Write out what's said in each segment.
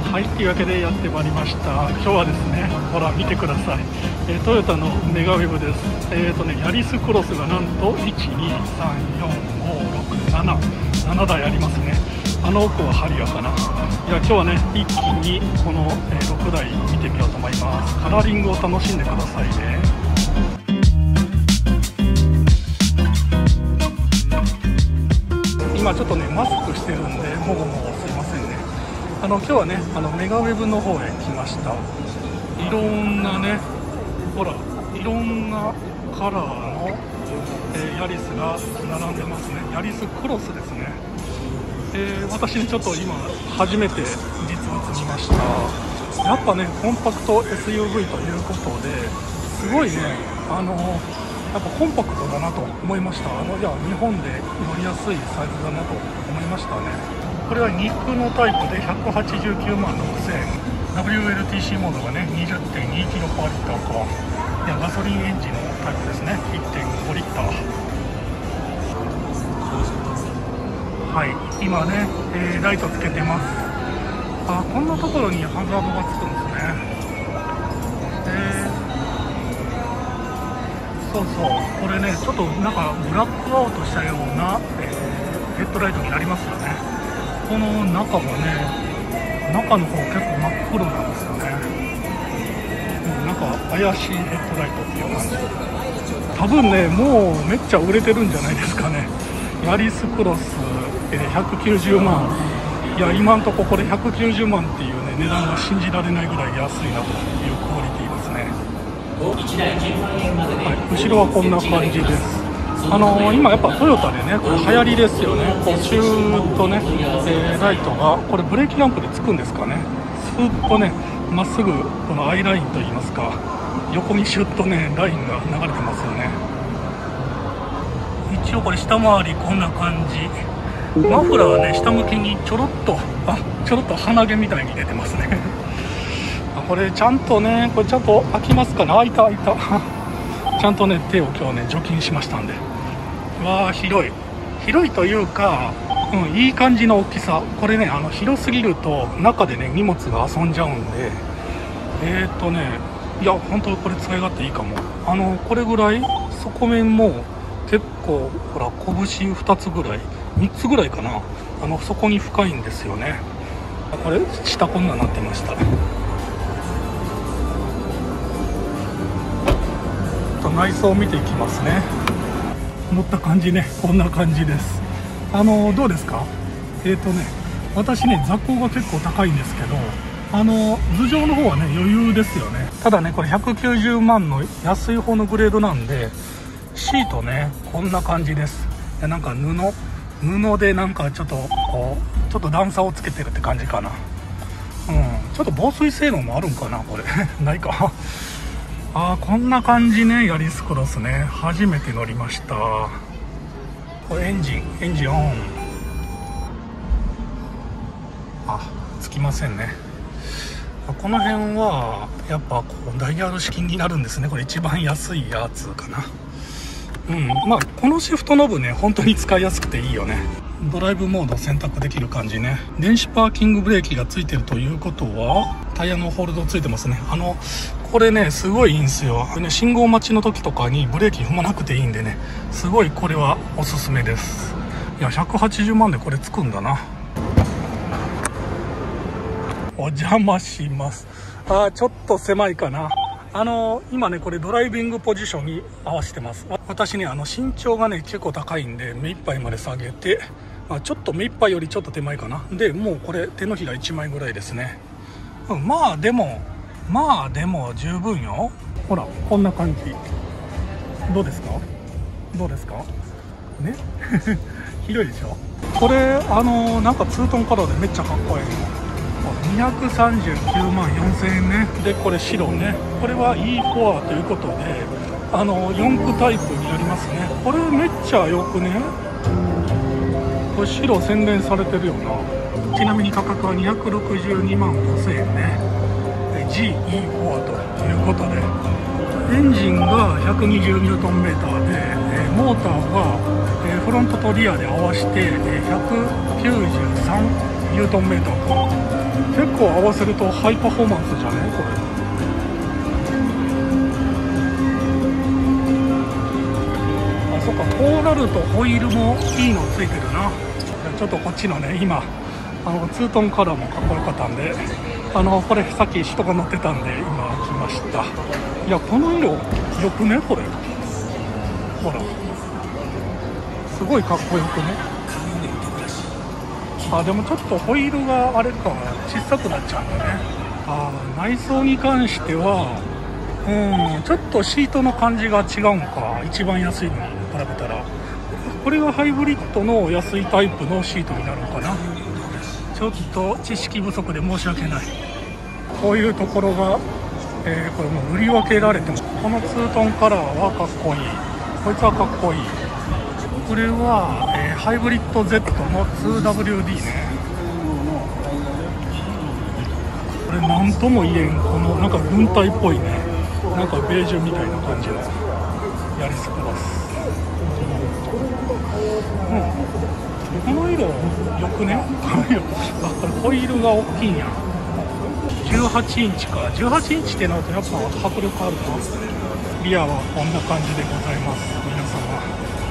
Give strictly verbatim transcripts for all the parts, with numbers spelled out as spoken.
はい、というわけでやってまいりました。今日はですね、ほら見てください、えー、トヨタのメガウェブです。えーとね、ヤリスクロスがなんといち、に、さん、よん、ご、ろく、なな、ななだいありますね。あの奥はハリアかな。いや、今日はね、一気にこの、えー、ろくだい見てみようと思います。カラーリングを楽しんでくださいね。今ちょっとね、マスクしてるんで、もごもごすいませんね。あの今日はね、あのメガウェブの方へ来ました。いろんなね、ほら、いろんなカラーの、えー、ヤリスが並んでますね。ヤリスクロスですね。えー、私ね、ちょっと今初めて実物見ました。やっぱね、コンパクト エスユーブイ ということですごいね、あのやっぱコンパクトだなと思いました。あのいや、日本で乗りやすいサイズだなと思いましたね。これは肉のタイプでひゃくはちじゅうきゅうまんろくせんえん、 ダブリューエルティーシー モードがね にじゅってんにキロパーリッターか。いや、ガソリンエンジンのタイプですね。 いってんごリッター。はい、今ね、えー、ライトつけてます。あ、こんなところにハザードがつくんですね。えー、そうそう、これね、ちょっとなんかブラックアウトしたような、えー、ヘッドライトになりますよね。この中がね、中の方結構真っ黒なんですよね。なんか怪しいヘッドライトっていう感じ。多分ね、もうめっちゃ売れてるんじゃないですかね。ヤリスクロス、えー、ひゃくきゅうじゅうまん。いや、今んとここれひゃくきゅうじゅうまんっていうね、値段が信じられないぐらい安いなというクオリティですね。はい、後ろはこんな感じです。あのー、今やっぱトヨタでね、これ流行りですよね。こうシューッとね、えー、ライトがこれブレーキランプでつくんですかね。スーッとね、まっすぐこのアイラインといいますか、横にシュッとねラインが流れてますよね。一応これ下回りこんな感じ。マフラーはね、下向きにちょろっと、あ、ちょろっと鼻毛みたいに出てますね。あ、これちゃんとね、これちゃんと開きますかね。開いた開いた。ちゃんとね、手を今日ね除菌しましたんで。わあ、広い広いというか、うん、いい感じの大きさ。これね、あの広すぎると中でね荷物が遊んじゃうんで、えーっとね、いや本当これ使い勝手いいかも。あのこれぐらい底面も結構、ほら拳ふたつぐらい、みっつぐらいかな、あの底に深いんですよね。これ下こんなになってました。内装を見ていきますね。乗った感じね、こんな感じです。あのどうですか。えーとね、私ね、座高が結構高いんですけど、あの頭上の方はね余裕ですよね。ただね、これひゃくきゅうじゅうまんの安い方のグレードなんで、シートねこんな感じです。いや、なんか布布でなんかちょっとこうちょっと段差をつけてるって感じかな。うん、ちょっと防水性能もあるんかな、これないか。あー、こんな感じね。ヤリスクロスね、初めて乗りました。これエンジンエンジンオン。あ、つきませんね。この辺はやっぱこうダイヤル式になるんですね。これ一番安いやつかな。うん、まあこのシフトノブね、本当に使いやすくていいよね。ドライブモード選択できる感じね。電子パーキングブレーキがついてるということは、タイヤのホールドついてますね。あのこれね、すごいいいんですよ。ね、信号待ちの時とかにブレーキ踏まなくていいんでね、すごいこれはおすすめです。いや、ひゃくはちじゅうまんでこれつくんだな。お邪魔します。あー、ちょっと狭いかな。あのー、今ね、これドライビングポジションに合わせてます。私ね、あの身長がね結構高いんで、目いっぱいまで下げて、まあ、ちょっと目いっぱいよりちょっと手前かな。でもうこれ手のひらいちまいぐらいですね。うん、まあでもまあでも十分よ。ほらこんな感じ。どうですかどうですかね。広いでしょ。これあのー、なんかツートンカラーでめっちゃかっこいいの。にひゃくさんじゅうきゅうまんよんせんえんね。でこれ白ね、これは イーフォア ということで、あのよんくタイプになりますね。これめっちゃよくね。これ白洗練されてるよな。ちなみに価格はにひゃくろくじゅうにまんごせんえんね。 ジーイーフォア ということで、エンジンが ひゃくにじゅうニュートンメーターで、えー、モーターが、えー、フロントとリアで合わせて、えー、ひゃくきゅうじゅうさんニュートンメーターか。 結構合わせるとハイパフォーマンスじゃねこれ。あ、そっか、こうなるとホイールもいいのついてるな。ちょっとこっちのね、今あのツートンカラーもかっこよかったんで、あのこれさっき人が乗ってたんで今来ました。いや、この色よくねこれ。ほらすごいかっこよくね。あ、でもちょっとホイールがあれか小さくなっちゃうんだね。あ、内装に関してはうんちょっとシートの感じが違うんか、一番安いのに比べたら。これがハイブリッドの安いタイプのシートになるのかな。ちょっと知識不足で申し訳ない。こういうところが、えー、これもう塗り分けられても、このツートンカラーはかっこいい、こいつはかっこいい。これは、えー、ハイブリッド Z の ツーダブリューディー ね。これなんとも言えん、このなんか軍隊っぽいね、なんかベージュみたいな感じのヤリスクロス。うん、この色よくね。この色あ、これホイールが大きいんや。じゅうはちインチか。じゅうはちインチってなるとやっぱ迫力あるな。リアはこんな感じでございます。皆様、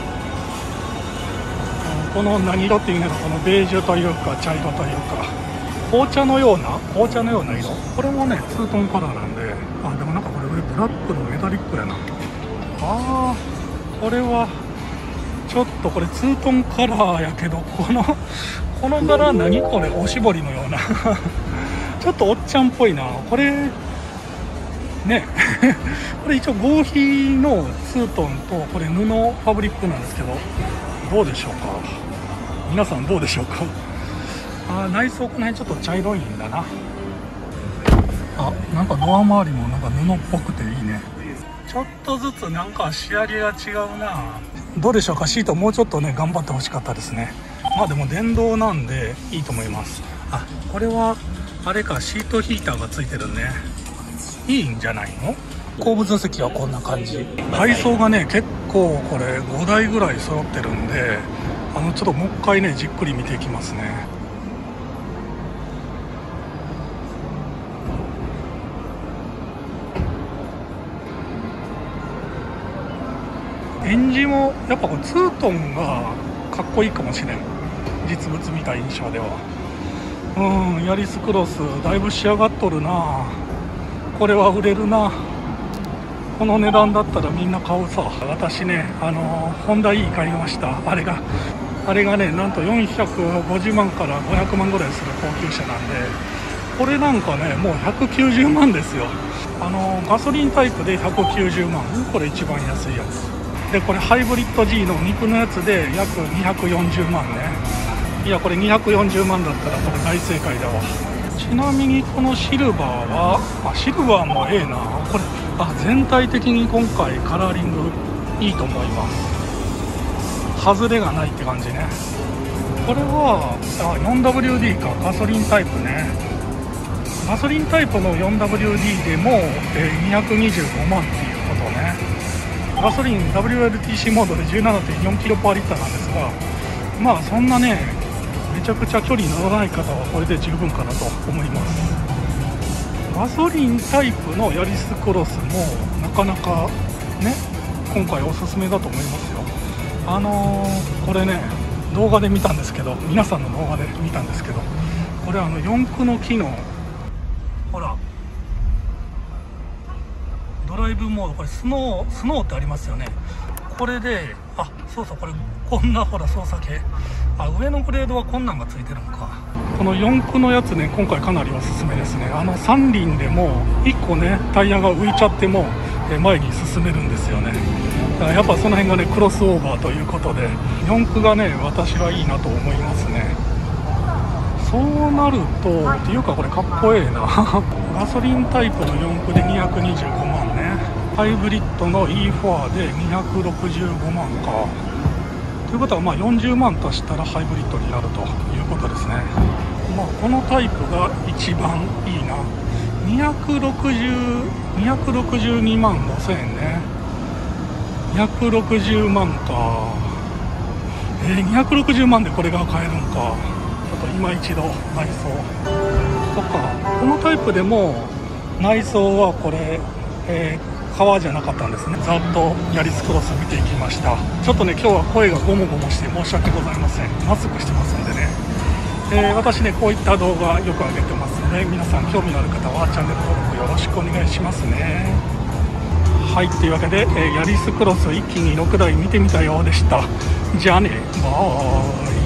この何色っていうのが、このベージュというか茶色というか紅茶のような紅茶のような色。これもねツートンカラーなんで、あ、でもなんかこれ上ブラックのメタリックやな。あー、これはちょっとこれツートンカラーやけど、このこの柄何これ、おしぼりのようなちょっとおっちゃんっぽいなこれねこれ一応合皮のツートンとこれ布ファブリックなんですけど、どうでしょうか皆さん、どうでしょうか。あ、内装この辺ちょっと茶色いんだな。あ、なんかドア周りもなんか布っぽくていいね。ちょっとずつなんか仕上げが違うな。どうでしょうか。シートもうちょっとね頑張ってほしかったですね。まあでも電動なんでいいと思います。あ、これはあれか、シートヒーターがついてるね。いいんじゃないの。後部座席はこんな感じ。外装がね結構これごだいぐらい揃ってるんで、あのちょっともう一回ねじっくり見ていきますね。エンジンもやっぱこれツートンがかっこいいかもしれん。実物見た印象では。うん、ヤリスクロスだいぶ仕上がっとるな。これは売れるな。この値段だったらみんな買うさ。私ね、あのホンダ E 買いました。あれがあれがね、なんとよんひゃくごじゅうまんからごひゃくまんぐらいする高級車なんで、これなんかねもうひゃくきゅうじゅうまんですよ。あのガソリンタイプでひゃくきゅうじゅうまん、これ一番安いやつで、これハイブリッド G の肉のやつで約にひゃくよんじゅうまんね。いや、これにひゃくよんじゅうまんだったらこれ大正解だわ。ちなみにこのシルバーは、あ、シルバーもええな。これ、あ、全体的に今回カラーリングいいと思います。外れがないって感じね。これはあ よんダブリューディー か、ガソリンタイプね。ガソリンタイプの よんダブリューディー でも、えー、にひゃくにじゅうごまんっていうことね。ガソリン ダブリューエルティーシー モードで じゅうななてんよんキロパーリッターなんですが、まあそんなねめちゃくちゃ距離乗らない方はこれで十分かなと思います。ガソリンタイプのヤリスクロスもなかなかね今回おすすめだと思いますよ。あのー、これね動画で見たんですけど、皆さんの動画で見たんですけど、これあの四駆の機能、ほらドライブモード、これスノースノーってありますよね。これで、あ、そうそう、これこんなほら操作系、あ、上のグレードはこんなんがついてるのか。この四駆のやつね今回かなりおすすめですね。あの三輪でもいっこねタイヤが浮いちゃっても前に進めるんですよね。だからやっぱその辺がねクロスオーバーということで、四駆がね私はいいなと思いますね。そうなるとっていうか、これかっこええなガソリンタイプの四駆でにひゃくにじゅうごまんね、ハイブリッドの イーフォア でにひゃくろくじゅうごまんか。ということはまあよんじゅうまん足したらハイブリッドになるということですね。まあ、このタイプが一番いいな。にひゃくろくじゅう、にひゃくろくじゅうにまんごせんえんね。にひゃくろくじゅうまんか。えー、にひゃくろくじゅうまんでこれが買えるんか。ちょっと今一度内装。こそっか、このタイプでも内装はこれ、えー革じゃなかったんですね。ざっとヤリスクロス見ていきました。ちょっとね今日は声がゴモゴモして申し訳ございません。マスクしてますんでね、えー、私ねこういった動画よく上げてますので、皆さん興味のある方はチャンネル登録よろしくお願いしますね。はい、というわけで、えー、ヤリスクロス一気にろくだい見てみたようでした。じゃあね、バーイ。